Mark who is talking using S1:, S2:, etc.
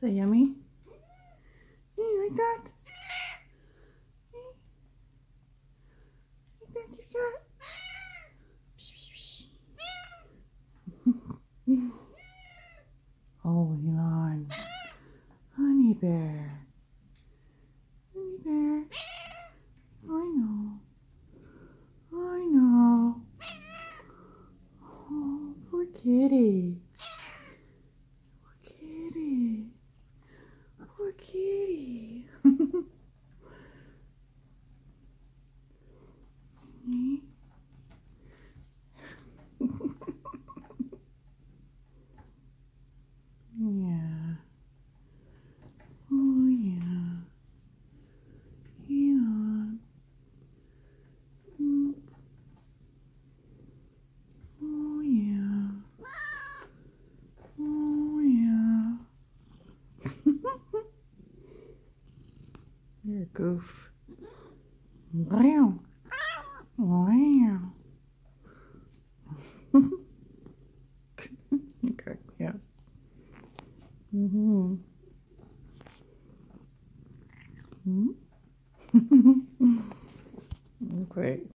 S1: Is that yummy? Hey, like that? Hey, like that, you got? Oh, Elon. Honey bear. Honey bear. I know. I know. Oh, poor kitty. Poor kitty. Poor kitty. Yeah. Oh, yeah. Yeah. Mm. Oh, yeah. Oh, yeah. You're a goof. Wow. Wow. You crack me up. Mm-hmm. Mm-hmm. Okay.